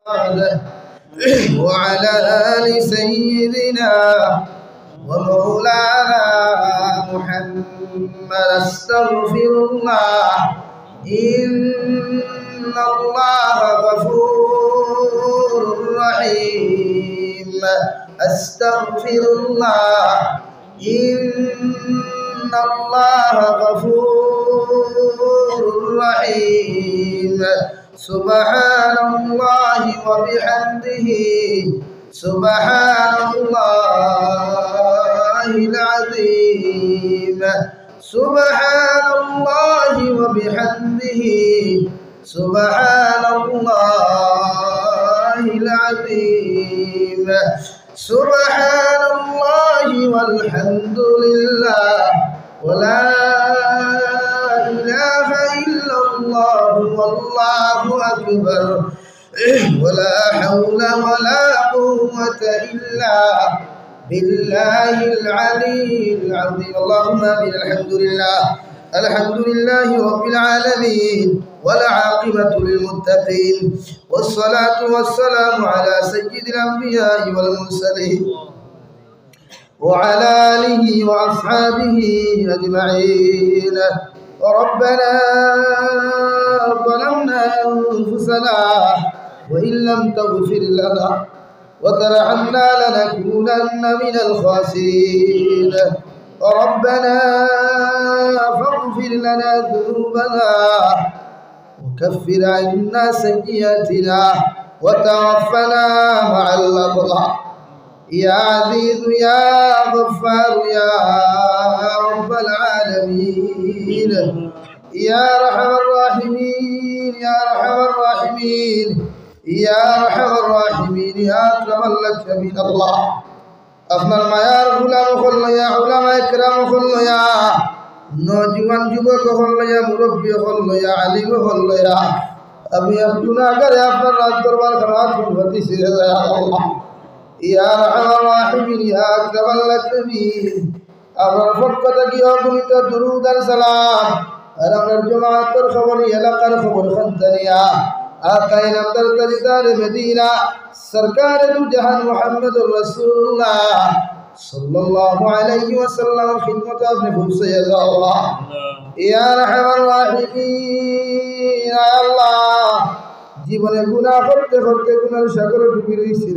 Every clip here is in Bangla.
وعلى آل سيدنا ومولانا محمد. أستغفر الله إن الله غفور رحيم. أستغفر الله إن الله غفور رحيم. سبحان الله وبحمده سبحان الله العظيم. سبحان الله وبحمده سبحان الله العظيم. سبحان الله والحمد لله ولا إله إلا الله والله أكبر ولا حول ولا قوة إلا بالله العلي العظيم. اللهم آمين. الحمد لله رب العالمين والعاقبة للمتقين والصلاة والسلام على سيد الأنبياء والمرسلين وعلى آله وأصحابه أجمعين. ربنا ظلمنا أنفسنا وإن لم تغفر لنا وترحمنا لنكونن من الخاسرين. ربنا فاغفر لنا ذنوبنا وكفر عنا سيئاتنا وتوفنا مع الأبرار. يا عزيز يا غفار يا رب العالمين يا أرحم الراحمين يا أرحم الراحمين يا أرحم الراحمين يا أكرم الأكرمين. الله আপনার মায়ার গোলাম হল ইয়া উলামা ইকরাম হল ইয়া নওজওয়ান যুবক হল ইয়া মুরব্বি হল ইয়া আলিম হল ইয়া আমি গুনাহগার আপনার রাজ দরবার ক্ষমা করতে চাই ইয়া আল্লাহ ইয়া আরহামার রাহিমিন ইয়া আকরামাল আকরামিন। আপনার পক্ষ থেকে অগণিত দুরূদ আর সালাম আর আপনার জামাতের খবর এলাকার খবর খানদানিয়া আকায়ে নামদার তাজদার মদিনা সরকার দু জাহান মুহাম্মদুর রাসূলুল্লাহ সাল্লাল্লাহু আলাইহি ওয়াসাল্লামের খিদমতে আপনি পৌঁছে দাও আল্লাহ ইয়া আরহামার রাহিমিন। আল্লাহ জীবনে গুনাহ করতে করতে গুনার সাগরে ডুবে রইছি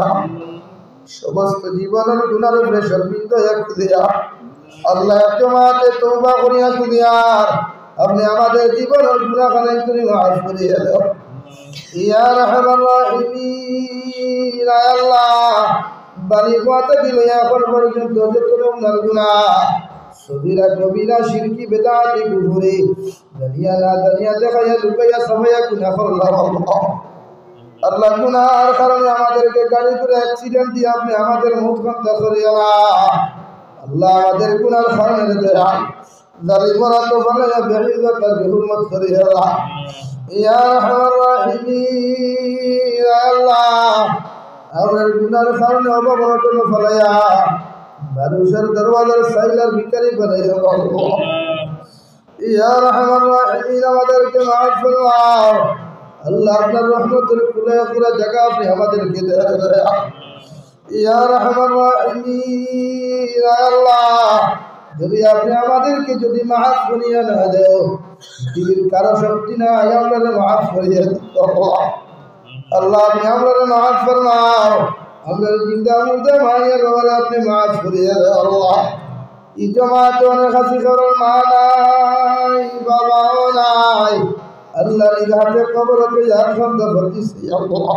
সমস্ত জীবনের গুনার উপরে শর্মিন্দা একটু দেয়া আল্লাহ জমাতে তওবা করিয়া দিয়ার আপনি আমাদের জীবনের গুনাহখানে তুমি মাফ করিয়া দাও ইয়া আরহামার রাহিমিন। আল্লাহ বাড়ি কথা কি লইয়া এখন পর্যন্ত যত রকমের গুনাহ সগীরা কবিরা শিরকি বেদাতি কুফরি দুনিয়া না দুনিয়া দেখায়া লুকাইয়া সবাইয়া গুনাহ করলাম আল্লাহ গুনাহর কারণে আমাদেরকে গাড়ি করে অ্যাক্সিডেন্ট দিয়ে আপনি আমাদের মুখ বন্ধ করিয়া না আল্লাহ আমাদের গুনাহর কারণে দয়া জালিমরা তো বানায়া বেইজ্জত আর বেহুরমত করিয়া না ইয়া আরহামার রাহিমিন। আল্লাহ আমাদের গুনাহর কারণে অবনতন ফলায়া মানুষের দরওয়াজার সাইলার ভিখারি বানাইয়া আল্লাহ ইয়া আরহামার রাহিমিন। আমাদেরকে মাফ ফরমাও আল্লাহ আপনার রহমতের খুলে খুলে জায়গা আপনি আমাদেরকে দেয়া ইয়া আরহামার রাহিমিন। আল্লাহ যদি আপনি আমাদেরকে যদি মাফ করিয়া না দেও পৃথিবীর কারো শক্তি না আমরা মাফ করিয়া আল্লাহ আপনি আমরা মাফ ফরমাও আমরা জিন্দা মুর্দা মায়ের বাবারে আপনি মাফ করিয়া দেও আল্লাহ এই জমাত অনেক হাসি করার মা নাই বাবাও নাই আল্লাহ নিঘাতে কবরকে ঝাড়খণ্ড ভর্তিছে আল্লাহ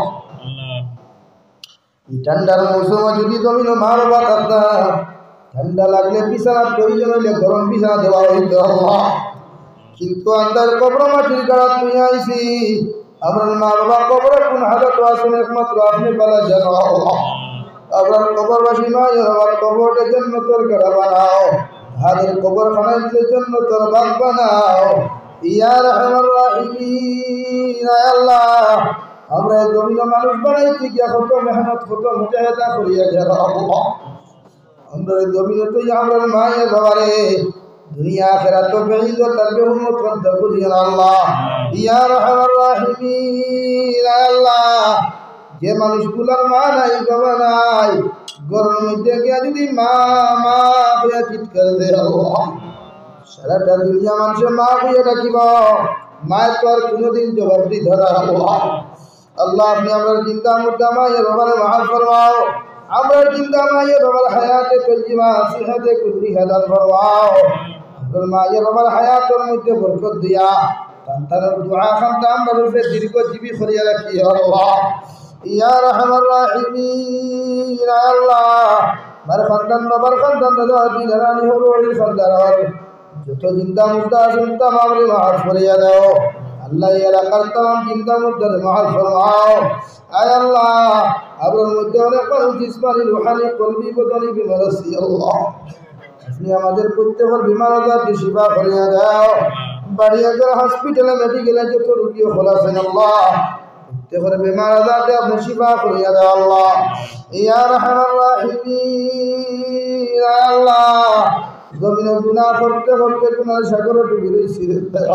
এই ঠান্ডার মৌসুমে যদি জমিন মারো বাতাস ঠান্ডা লাগলে বিছানার প্রয়োজন হইলে গরম বিছানা দেওয়া হইতো আল্লাহ কিন্তু আন্দার কবর মাটির গাড়া তুই আইছি আমার মা বাবার কবরে কোন হালত আসুন একমাত্র আপনি বলা জানো আল্লাহ আপনার কবরবাসী নয় আমার কবরটা জান্নাতের গাড়া বানাও হাদের কবর খানাইতে জান্নাতের বাগ বানাও ইয়া আরহামার রাহিমিন। আল্লাহ আমরা জমিন মানুষ বানাইতে গিয়া কত মেহনত কত মুজাহিদা করিয়া গেল আল্লাহ আমরা জমিনে তো আমরা মায়ের বাবারে দুনিয়া আখিরাত বেইজ্জত আর বেহুরমত করতে করিয়া আল্লাহ ইয়া আরহামার রাহিমিন। আল্লাহ যে মানুষগুলোর মা নাই বাবা নাই গরমের মধ্যে গিয়া যদি মা মা হইয়া চিৎকার দেয় আল্লাহ সারাটা দুনিয়া মানুষের মা হইয়া ডাকিব মায়ের তো আর কোনোদিন জবাব দিতে না আল্লাহ আল্লাহ আপনি আমরা চিন্তা মুদ্রা মায়ের বাবারে মাহাল ফরমাও আমরা চিন্তা মায়ের বাবার হায়াতে তৈজিমা সিহাতে কুল্লি হাদান ফরমাও আপনার মায়ের বাবার হায়াতের মধ্যে বরকত দিয়া সন্তানের দোয়া খানটা আমরা রূপে দীর্ঘজীবী করিয়া রাখি আল্লাহ ইয়া রাহমার রাহিমিন আল্লাহ বার খানদান বাবার খানদান দাদা দিনানি হলো এই খানদান যত চিন্তা মুদ্রা চিন্তা মামলে মাফ করিয়া দাও আল্লাহ এলাকার তাম চিন্তা মুদ্রার মাফ ফরমাও আয় আল্লাহ আপনার মধ্যে অনেক মানুষ জিসমানি রুহানি কলবি বদনি বিমার আছে আল্লাহ আপনি আমাদের প্রত্যেকের বিমার আজারটি শিফা করিয়া দাও বাড়িয়াগর হসপিটালে মেডিকেলে যত রোগী খোলাছেন আল্লাহ প্রত্যেকের বিমার আজারটি আপনি শিফা করিয়া দাও আল্লাহ ইয়া রাহমার রাহিমিন আল্লাহ জমিনে গুনাহ করতে করতে গুনার সাগরে ডুবে রয়েছি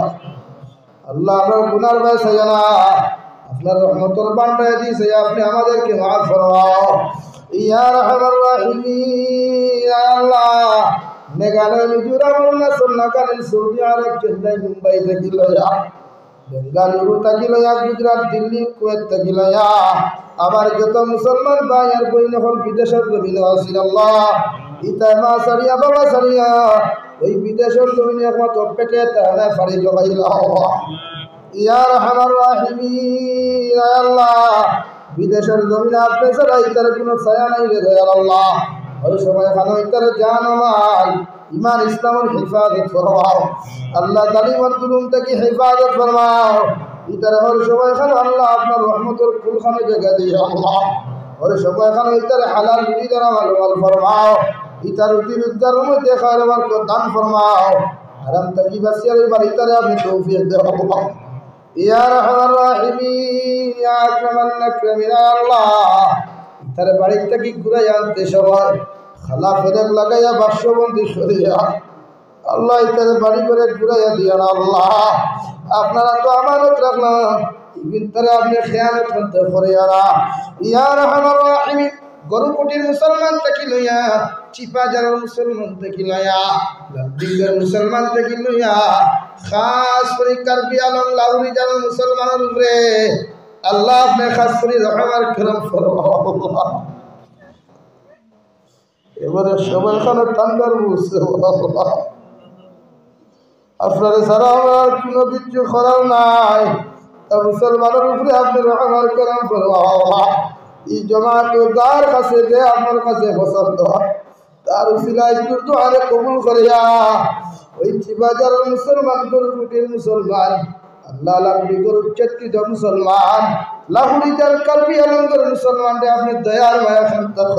আল্লাহ আপনার গুনার বাসায় না আপনার রহমতের বান্দায় দিয়েছে আপনি আমাদেরকে মাফ ফরমাও ইয়া রাহমার রাহিমিন আল্লাহ মেঘালয় মিজোরাম অরুণাচল নাগাল্যান্ড সৌদি আরব চেন্নাই মুম্বাই থেকে লয়া বেঙ্গালুরু থেকে লয়া গুজরাট দিল্লি কুয়েত থেকে লয়া আবার যত মুসলমান ভাই আর বই হল বিদেশের জমিনে আছেন আল্লাহ ইতা মা সারিয়া বাবা সারিয়া ওই বিদেশের জমিনে একমাত্র পেটে তাহলে ফাড়ি জমাইল ইয়া রাহমার রাহিমিন আল্লাহ বিদেশের জমিনে আপনি ছাড়া ইতার কোনো ছায়া নাই রে আল্লাহ ওই সময় খানো ইতার জান মাল ইমান ইসলামের হেফাজত ফরমাও আল্লাহ জালিমের জুলুম থেকে হেফাজত ফরমাও ইতার ওই সময় খানো আল্লাহ আপনার রহমতের ফুলখানে জায়গা দিয়ে আল্লাহ ওই সময় খানো ইতার হালাল রুজি দ্বারা মাল ফরমাও ইতার রুটি রোজগারের মধ্যে খাওয়ার দান ফরমাও হারাম থেকে বাঁচিয়ে এবার ইতারে আপনি তৌফিক দেও আল্লাহ ইয়া রাহমার রাহিমিন ইয়া আকরামান আকরামিন আল্লাহ ইতারে বাড়ি থেকে ঘুরে আনতে সবাই খালা ফেরেক লাগাইয়া বাক্সবন্দি সরিয়া আল্লাহ ইতারে বাড়ি করে ঘুরাইয়া দিয়া আল্লাহ আপনারা তো আমানত রাখলাম ইবিনতারে আপনি খেয়ানত করতে করিয়া ইয়া রাহমার রাহিমিন গরুকুটির মুসলমান থেকে লইয়া চিপাজারের মুসলমান থেকে লইয়া দিল্লির মুসলমান থেকে লইয়া খাস করে কারবি আলম লাহুরি জানার মুসলমানের উপরে আল্লাহ আপনি খাস করে রহমার করম ফরমাও এবারে সবাই খানে ঠান্ডার বুঝতে আপনারা সারা আমার কোনো কিছু করার নাই তা মুসলমানের উপরে আপনি রহমার করম ফরমাও এই জমাত যার কাছে যে আপনার কাছে পছন্দ তার উসিলায় তো আরে কবুল করিয়া ওই চিবাজারের মুসলমান গরুকুটির মুসলমান আল্লাহ লাগুড়ি গরুর চেতৃত মুসলমান লাহুরিজার কালবি আলঙ্গর মুসলমান রে আপনি দয়ার মায়া সন্তান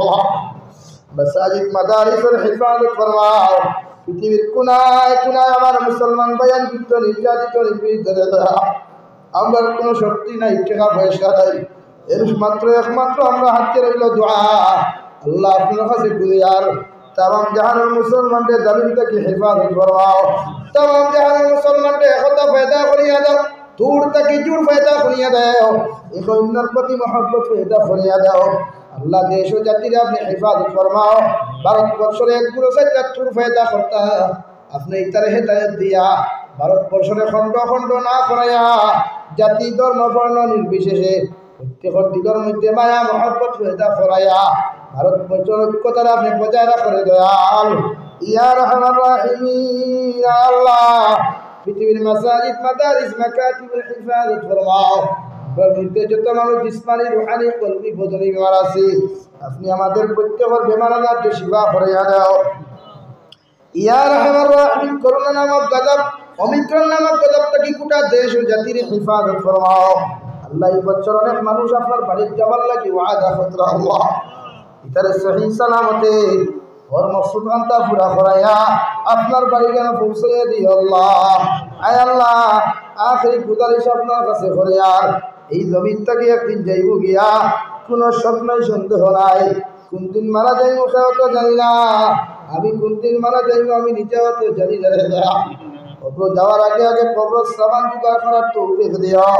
মাসাজিদ মাদারিসের হেফাজত ফরমাও পৃথিবীর কোনায় কোনায় আমার মুসলমান ভাইয়ান কিন্তু নির্যাতিত নিপীড়িত আমরা কোনো শক্তি নাই টাকা পয়সা নাই এর মাত্র একমাত্র আমরা হাতে রইল দোয়া আল্লাহ আপনার কাছে গুলিয়ার তাম জাহানের মুসলমানদের জালিম থেকে হেফাজত ফরমাও তাম জাহানের মুসলমানদের একতা ফায়দা করিয়া দাও দূর থেকে জোর ফায়দা করিয়া দাও এক অন্যের প্রতি মহব্বত ফায়দা করিয়া দাও আল্লাহ দেশ ও জাতির আপনি হেফাজত ফরমাও ভারতবর্ষের একগুলো সাইটার ফায়দা করতা আপনি ইতারে হেদায়ত দিয়া ভারতবর্ষের খণ্ড খণ্ড না করাইয়া জাতি ধর্ম বর্ণ নির্বিশেষে প্রত্যেকের দিগের মধ্যে মায়া মহব্বত ফায়দা করাইয়া ভারতবর্ষের ঐক্যতারা আপনি বজায় রাখরে দয়াল ইয়া রাহমার রাহিমিন আল্লাহ পৃথিবীর মাসাজিদ মাদারিস মাকাতিবের হেফাজত ফরমাও মধ্যে যত মানুষ জিসমানি রুহানি কলবি বদনি বেমার আছে আপনি আমাদের প্রত্যেকের বেমার আজারকে শিফা করিয়া দাও ইয়া রাহমার রাহিম করোনা নামক গজব ওমিক্রন নামক গজব থেকে গোটা দেশ ও জাতির হেফাজত ফরমাও আল্লাহ এই বছর অনেক মানুষ আপনার বাড়ির যাবার লাগি ওয়াদা খতরা আল্লাহ ইতারে সহি সালামতে ওর মকসুদ আনতা পুরা করাইয়া আপনার বাড়ি কেন পৌঁছাইয়া দিও আল্লাহ আয় আল্লাহ আখেরি গুজারিশ আপনার কাছে করে আর এই জমির থেকে একদিন যাইব গিয়া কোনো স্বপ্নই সন্দেহ নাই কোন দিন মারা যাইব কেউ তো জানি না আমি কোন দিন মারা যাইব আমি নিজেও তো জানি না কবর যাওয়ার আগে আগে কবর সামান জোগাড় করার তৌফিক দিও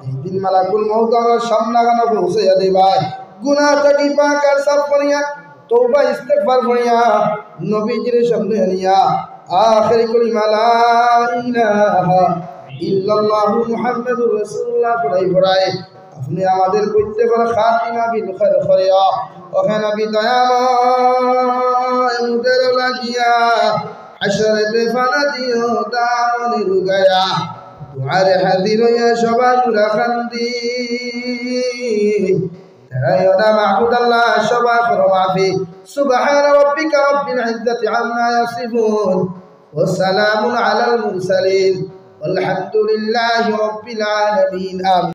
এই দিন মালাকুল মউত আমার সামনে গানা পৌঁছাইয়া দিবাই গুনাহ থাকি পাক আর সাফ করিয়া তওবা ইস্তেগফার করিয়া নবীজির সামনে আনিয়া আখিরি কলিমা লা ইলাহা ইল্লাল্লাহু মুহাম্মাদুর রাসূলুল্লাহ পড়াই আপনি আমাদের প্রত্যেকের খাতিমা বিল খায়র করিয়া ওহে নবী দয়াময় মুদের লাগিয়া হাশরেতে ফানা দিও দামনে রুগায়া দুআরে হাজির হইয়া সবার রাখান্দি তারায়না মাহমুদ আল্লাহ সবা করো মাফি সুবহান রাব্বিকা রাব্বিল ইজ্জাতি আম্মা ইয়াসিফুন ওয়া সালামুন আলাল মুরসালিন والحمد لله رب العالمين آمين